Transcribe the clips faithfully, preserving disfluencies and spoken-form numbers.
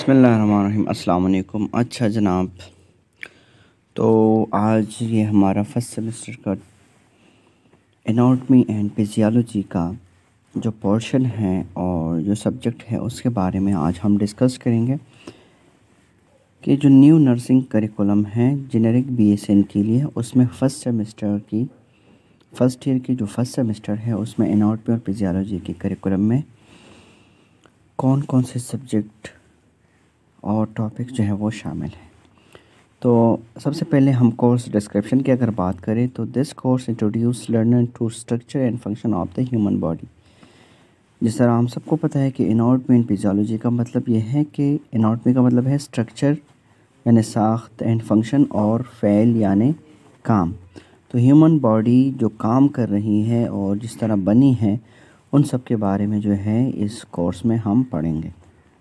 बिस्मिल्लाहिर्रहमानिर्रहीम। अस्सलाम वालेकुम। अच्छा जनाब, तो आज ये हमारा फर्स्ट सेमेस्टर का एनाटॉमी एंड फिजियोलॉजी का जो पोर्शन है और जो सब्जेक्ट है उसके बारे में आज हम डिस्कस करेंगे कि जो न्यू नर्सिंग करिकुलम है जेनेरिक बीएसएन के लिए, उसमें फ़र्स्ट सेमेस्टर की फ़र्स्ट ईयर की जो फर्स्ट सेमेस्टर है उसमें एनाटॉमी और फिजियोलॉजी के करिकुलम में कौन कौन से सब्जेक्ट और टॉपिक जो है वो शामिल है। तो सबसे पहले हम कोर्स डिस्क्रिप्शन की अगर बात करें तो this course introduce learner to structure and function of the human body. जिस तरह हम सबको पता है कि एनाटॉमी एंड फिजियोलॉजी का मतलब ये है कि एनाटॉमी का मतलब है स्ट्रक्चर यानी साख्त, एंड फंक्शन और फ़ेल यानी काम। तो ह्यूमन बॉडी जो काम कर रही है और जिस तरह बनी है उन सब के बारे में जो है इस कोर्स में हम पढ़ेंगे।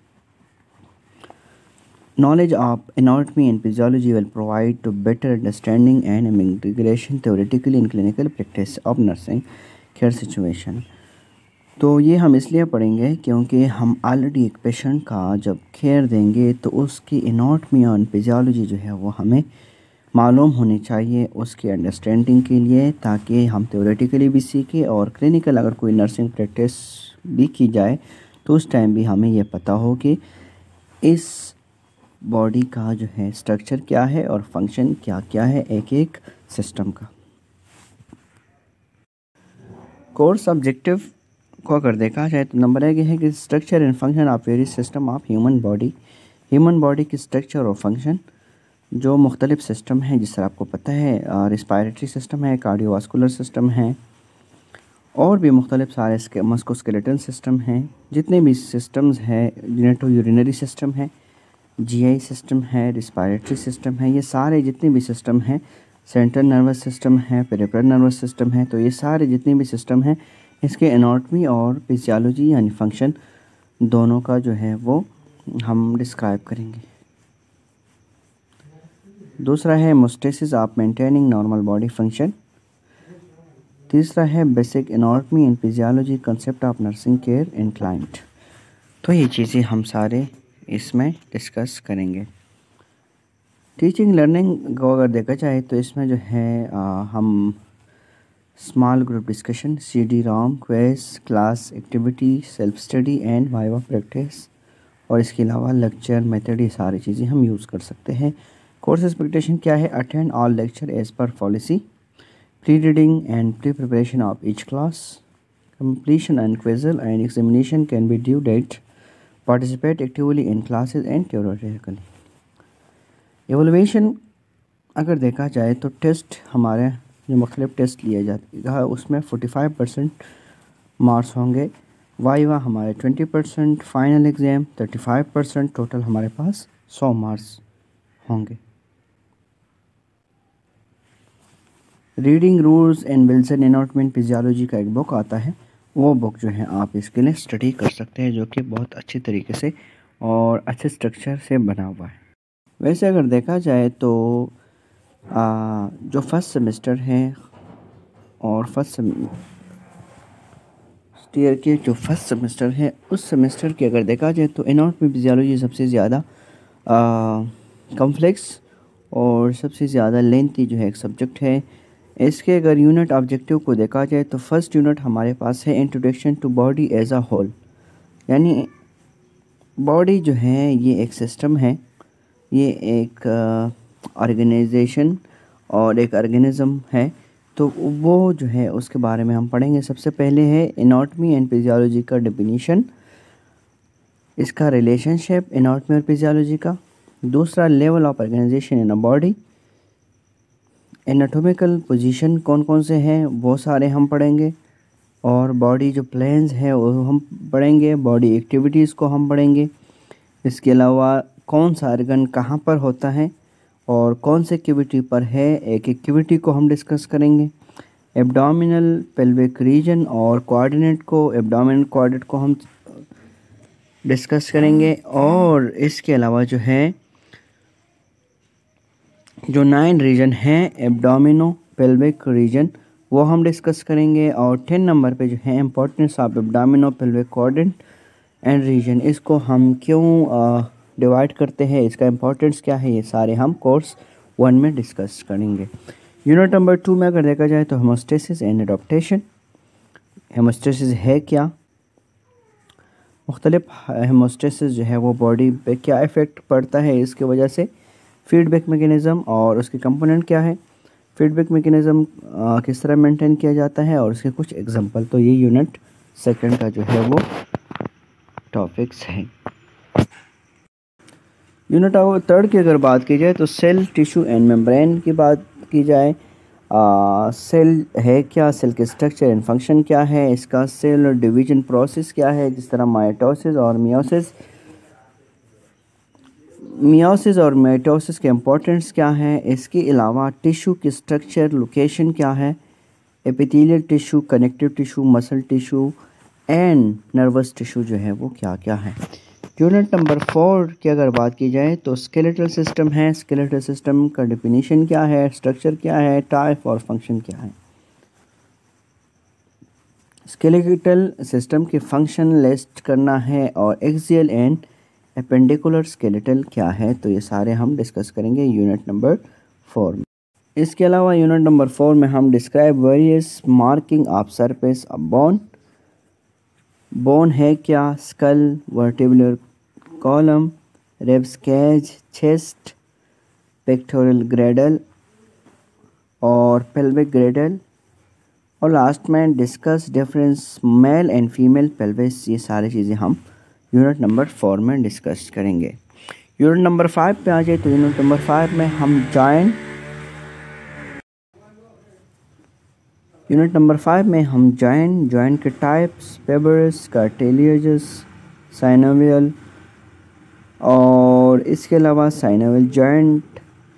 Knowledge of anatomy and physiology will provide to better understanding and integration theoretically in clinical practice of nursing care situation। तो ये हम इसलिए पढ़ेंगे क्योंकि हम ऑलरेडी एक पेशेंट का जब केयर देंगे तो उसकी एनाटॉमी और फिजियोलॉजी जो है वो हमें मालूम होनी चाहिए उसकी अंडरस्टैंडिंग के लिए, ताकि हम theoretically भी सीखें और क्लिनिकल अगर कोई नर्सिंग प्रैक्टिस भी की जाए तो उस टाइम भी हमें ये पता हो कि इस बॉडी का जो है स्ट्रक्चर क्या है और फंक्शन क्या क्या है एक एक सिस्टम का। कोर्स ऑब्जेक्टिव को अगर देखा जाए तो नंबर एक है कि structure and function of various system of human body. Human body की स्ट्रक्चर और फंक्शन जो मुख्तलिफ सिस्टम हैं, जिस तरह आपको पता है रिस्पायरेटरी सिस्टम है, कार्डियोवास्कुलर सिस्टम है और भी मुख्तलिफ सारे मस्कुलोस्केलेटल सिस्टम हैं। जितने भी सिस्टम्स हैं, जेनेटो यूरिनरी सिस्टम है, जीआई सिस्टम है, रिस्पायरेटरी सिस्टम है, ये सारे जितने भी सिस्टम हैं, सेंट्रल नर्वस सिस्टम है, पेरिफेरल नर्वस सिस्टम है, तो ये सारे जितने भी सिस्टम हैं इसके एनाटॉमी और फिजियोलॉजी यानी फंक्शन दोनों का जो है वो हम डिस्क्राइब करेंगे। दूसरा है homeostasis of maintaining normal body function. तीसरा है basic anatomy and physiology concept of nursing care in client. तो ये चीज़ें हम सारे इसमें डिस्कस करेंगे। टीचिंग लर्निंग को अगर देखा जाए तो इसमें जो है आ, हम small group discussion, C D ROM, quiz, class activity, self study and viva practice और इसके अलावा लेक्चर मेथड, ये सारी चीज़ें हम यूज़ कर सकते हैं। कोर्स एक्सपेक्टेशन क्या है? Attend all lecture as per policy, pre reading and pre preparation of each class, completion and quizzle and examination can be due date, participate actively in classes and theoretically। Evaluation अगर देखा जाए तो test हमारे जो मुख्तलिफ test लिए जाते हैं उसमें पैंतालीस परसेंट मार्क्स होंगे, वाइवा हमारे बीस परसेंट, फाइनल एग्ज़ाम पैंतीस परसेंट, टोटल हमारे पास सौ मार्क्स होंगे। Reading Ross and Wilson anatomy and physiology का एक बुक आता है, वो बुक जो है आप इसके लिए स्टडी कर सकते हैं, जो कि बहुत अच्छे तरीके से और अच्छे स्ट्रक्चर से बना हुआ है। वैसे अगर देखा जाए तो आ, जो फर्स्ट सेमेस्टर है और फर्स्ट ईयर के जो फर्स्ट सेमेस्टर है उस सेमेस्टर की अगर देखा जाए तो एनाटॉमी फिजियोलॉजी सबसे ज़्यादा कॉम्प्लेक्स और सबसे ज़्यादा लेंथी जो है एक सब्जेक्ट है। इसके अगर यूनिट ऑब्जेक्टिव को देखा जाए तो फर्स्ट यूनिट हमारे पास है introduction to body as a whole, यानी बॉडी जो है ये एक सिस्टम है, ये एक ऑर्गेनाइजेशन और एक ऑर्गेनिज्म है, तो वो जो है उसके बारे में हम पढ़ेंगे। सबसे पहले है एनाटॉमी एंड फिजियोलॉजी का डेफिनेशन, इसका रिलेशनशिप एनाटॉमी और फिजियोलॉजी का। दूसरा level of organization in a body, anatomical position कौन कौन से हैं वो सारे हम पढ़ेंगे, और बॉडी जो प्लेन्स है वो हम पढ़ेंगे, बॉडी एक्टिविटीज़ को हम पढ़ेंगे। इसके अलावा कौन सा ऑर्गन कहाँ पर होता है और कौन से एक्टिविटी पर है, एक एक्टिविटी को हम डिस्कस करेंगे। एब्डोमिनल पेल्विक रीजन और कोऑर्डिनेट को एब्डोमिनल कोऑर्डिनेट को हम डिस्कस करेंगे, और इसके अलावा जो है जो नाइन रीजन हैं एब्डोमिनो पेल्विक रीजन वो हम डिस्कस करेंगे। और टेन नंबर पे जो है importance of abdominopelvic coordinate and region, इसको हम क्यों डिवाइड करते हैं, इसका इम्पोर्टेंस क्या है, ये सारे हम कोर्स वन में डिस्कस करेंगे। यूनिट नंबर टू में अगर देखा जाए तो हेमोस्टेसिस एंड एडॉप्टेशन। हेमोस्टेसिस है क्या, मुख्तलिफ हेमोस्टेसिस जो है वो बॉडी पे क्या इफ़ेक्ट पड़ता है इसकी वजह से, फीडबैक मैकेनिज़्म और उसके कंपोनेंट क्या है, फीडबैक मैकेनिज़्म किस तरह मेंटेन किया जाता है और उसके कुछ एग्जांपल। तो ये यूनिट सेकंड का जो है वो टॉपिक्स हैं। यूनिट थर्ड की अगर बात की जाए तो सेल, टिश्यू एंड मेम्ब्रेन की बात की जाए। आ, सेल है क्या, सेल के स्ट्रक्चर एंड फंक्शन क्या है, इसका सेल डिवीजन प्रोसेस क्या है, जिस तरह माइटोसिस और मियोसिस मियोसिस और माइटोसिस के इम्पोर्टेंस क्या है, इसके अलावा टिश्यू की स्ट्रक्चर लोकेशन क्या है, epithelial tissue, connective tissue, muscle tissue and nervous tissue जो है वो क्या क्या है। यूनिट नंबर फोर की अगर बात की जाए तो स्केलेटल सिस्टम है। स्केलेटल सिस्टम का डिफिनीशन क्या है, स्ट्रक्चर क्या है, टाइप और फंक्शन क्या है। स्केलेटल सिस्टम के फंक्शन लिस्ट करना है और एक्सियल एंड एपेंडिकुलर स्केलेटल क्या है, तो ये सारे हम डिस्कस करेंगे यूनिट नंबर फोर में। इसके अलावा यूनिट नंबर फोर में हम describe various marking of surface of bone. Bone है क्या, skull, vertebral column, ribs cage, chest, pectoral girdle और पेल्विक ग्रेडल, और लास्ट में discuss difference male and female pelvis. ये सारी चीज़ें हम यूनिट नंबर फोर में डिस्कस करेंगे। यूनिट नंबर फाइव पे आ जाए तो यूनिट नंबर फाइव में हम जॉइंट यूनिट नंबर फाइव में हम जॉइंट जॉइंट के टाइप्स, पेबरस, कार्टिलेजस, साइनोवियल और इसके अलावा साइनोवियल जॉइंट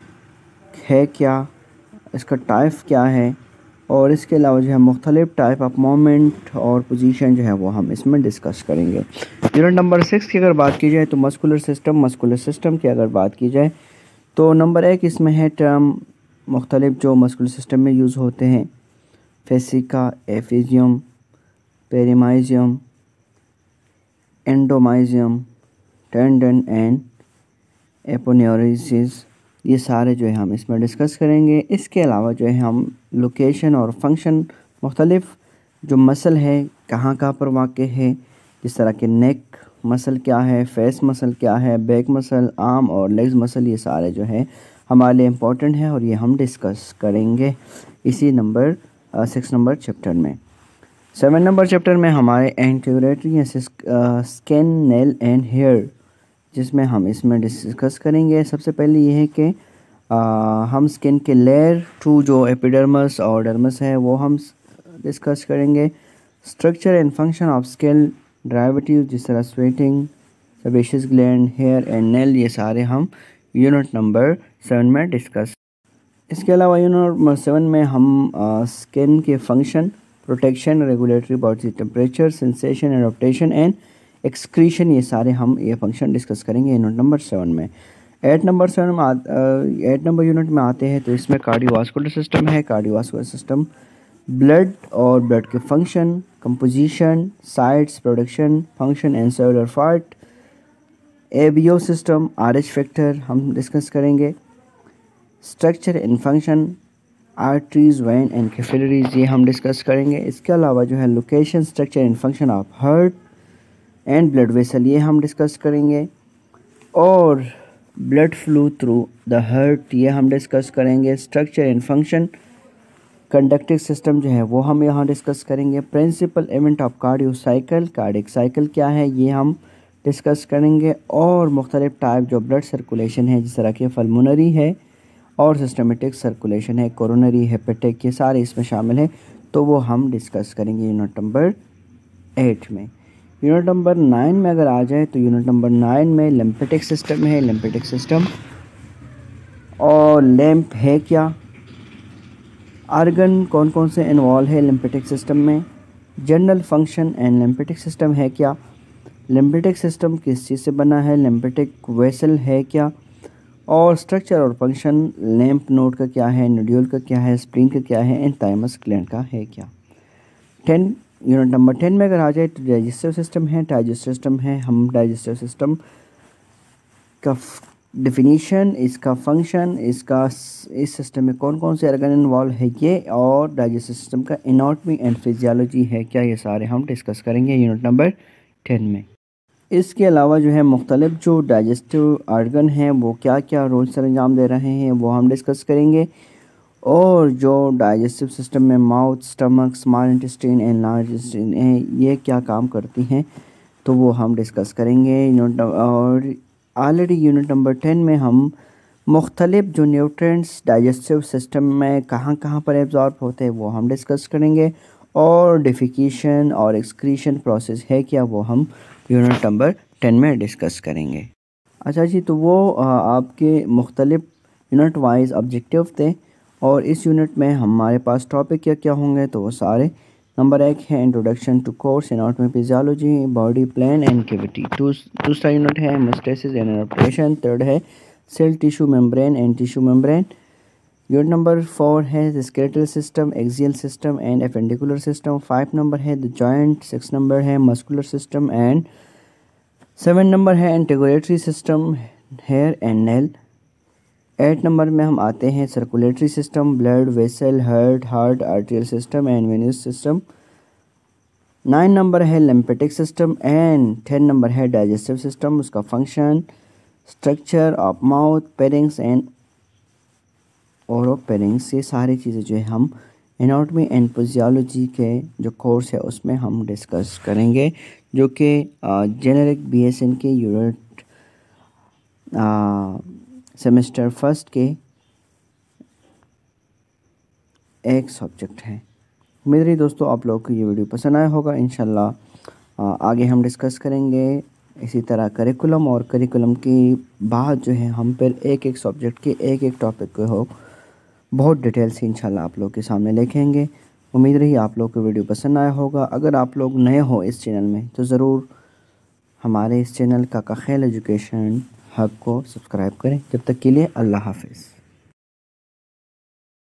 है क्या, इसका टाइप क्या है, और इसके अलावा जो है मुख्तलिफ टाइप ऑफ मोमेंट और पोजीशन जो है वो हम इसमें डिस्कस करेंगे। यूनिट नंबर सिक्स की अगर बात की जाए तो मस्कुलर सिस्टम। मस्कुलर सिस्टम की अगर बात की जाए तो नंबर एक इसमें है टर्म मुख्तलिफ जो मस्कुलर सिस्टम में यूज़ होते हैं, फेसिका, एफिजियम, पेरिमाइजियम, एंडोमाइजियम, टेंडन एंड एपोन्यूरिसिस, ये सारे जो है हम इसमें डिस्कस करेंगे। इसके अलावा जो है हम लोकेशन और फंक्शन, मुख्तलिफ जो मसल है कहाँ कहाँ पर वाक़ है, जिस तरह के नेक मसल क्या है, फेस मसल क्या है, बैक मसल, आर्म और लेग्स मसल, ये सारे जो है हमारे लिए इम्पोर्टेंट है और ये हम डिस्कस करेंगे इसी नंबर सिक्स नंबर चैप्टर में। सेवन नंबर चैप्टर में हमारे integumentary skin, nail and hair, जिसमें हम इसमें डिस्कस करेंगे। सबसे पहले ये है कि हम स्किन के लेयर टू जो एपिडर्मस और डर्मस है वो हम डिस्कस करेंगे। Structure and function of skin derivative, जिस तरह sweating, sebaceous gland, hair and nail, ये सारे हम यूनिट नंबर सेवन में डिस्कस। इसके अलावा यूनिट नंबर सेवन में हम स्किन के function, protection, regulatory body temperature, sensation, adaptation and excretion, ये सारे हम ये फंक्शन डिस्कस करेंगे यूनिट नंबर सेवन में। एट नंबर सेवन में एट नंबर यूनिट में आते हैं तो इसमें कार्डियोवास्कुलर सिस्टम है। कार्डियोवास्कुलर सिस्टम ब्लड और ब्लड के function, composition, sites, production, function and cellular part, ABO system, Rh factor हम डिस्कस करेंगे। Structure and function, arteries, vein and capillaries, ये हम डिस्कस करेंगे। इसके अलावा जो है location, structure and function of heart and blood vessel, ये हम डिस्कस करेंगे। और blood flow through the heart, ये हम डिस्कस करेंगे। Structure and function, conductive system जो है वो हम यहाँ डिस्कस करेंगे। Principal event of cardio cycle, cardiac cycle क्या है ये हम डिस्कस करेंगे। और मुख्तलिफ टाइप जो ब्लड सर्कुलेशन है, जिस तरह के पल्मोनरी है और सिस्टमेटिक सर्कुलेशन है, कोरोनरी, हेपेटिक, ये सारे इसमें शामिल हैं, तो वो हम डिस्कस करेंगे यूनिट नंबर एट में। यूनिट नंबर नाइन में अगर आ जाए तो यूनिट नंबर नाइन में लिम्फेटिक सिस्टम है। लिम्फेटिक सिस्टम और लैम्प है क्या, आर्गन कौन कौन से इन्वॉल्व है लिम्फेटिक सिस्टम में, general function and lymphatic system है क्या, लिम्फेटिक सिस्टम किस चीज़ से बना है, लिम्फेटिक वेसल है क्या, और स्ट्रक्चर और फंक्शन लैम्प नोड का क्या है, नोड्यूल का क्या है, स्प्लीन का क्या है, एंड थाइमस ग्लैंड का है क्या। टेन यूनिट नंबर टेन में अगर आ जाए तो डाइजेस्टिव सिस्टम है। डाइजेस्टिव सिस्टम है हम डाइजेस्टिव सिस्टम इसका डिफिनीशन, इसका फंक्शन, इसका इस सिस्टम में कौन कौन से ऑर्गन इन्वॉल्व है ये, और डाइजेस्टिव सिस्टम का एनाटॉमी एंड फिजियोलॉजी है क्या, ये सारे हम डिस्कस करेंगे यूनिट नंबर टेन में। इसके अलावा जो है मुख्तलिफ जो डाइजेस्टिव ऑर्गन हैं वो क्या क्या रोल सर अंजाम दे रहे हैं वो हम डिस्कस करेंगे, और जो डाइजेस्टिव सिस्टम में mouth, stomach, small intestine and large intestine हैं ये क्या काम करती हैं तो वो हम डिस्कस करेंगे यूनिट। और ऑलरेडी यूनिट नंबर टेन में हम मुख्तलिफ जो न्यूट्रिएंट्स डाइजेस्टिव सिस्टम में कहाँ कहाँ पर एब्जॉर्ब होते हैं वो हम डिस्कस करेंगे, और डिफिकेशन और एक्सक्रीशन प्रोसेस है क्या वो हम यूनिट नंबर टेन में डिस्कस करेंगे। अच्छा जी, तो वो आपके मुख्तलिफ यूनिट वाइज ऑब्जेक्टिव थे, और इस यूनिट में हमारे पास टॉपिक क्या क्या होंगे तो वो सारे, नंबर एक है introduction to course anatomy physiology, body plan and cavity. दूसरा यूनिट है हेमोस्टेसिस एंड एडप्टेशन। थर्ड है cell tissue membrane and tissue membrane. Unit number four है skeletal system, axial system and appendicular system. Five number है the joint. Six number है muscular system and seven number है integumentary system, hair and nail. Eight number में हम आते हैं circulatory system, blood vessel, heart heart arterial system and venous system. Nine number है lymphatic system, and ten number है digestive system, उसका function, structure of mouth, pharynx and oropharynx. ये सारी चीज़ें जो है हम एनाटॉमी एंड फिजियोलॉजी के जो कोर्स है उसमें हम डिस्कस करेंगे, जो कि जेनेरिक बीएसएन के यूनिट सेमेस्टर फर्स्ट के एक सब्जेक्ट है। उम्मीद रही दोस्तों आप लोगों को ये वीडियो पसंद आया होगा। इंशाल्लाह आगे हम डिस्कस करेंगे इसी तरह करिकुलम, और करिकुलम की बाद जो है हम फिर एक एक सब्जेक्ट के एक एक टॉपिक को हो बहुत डिटेल से इंशाल्लाह आप लोग के सामने लिखेंगे। उम्मीद रही आप लोग को वीडियो पसंद आया होगा। अगर आप लोग नए हो इस चैनल में तो ज़रूर हमारे इस चैनल का काखेल एजुकेशन हब को सब्सक्राइब करें। जब तक के लिए अल्लाह हाफिज़।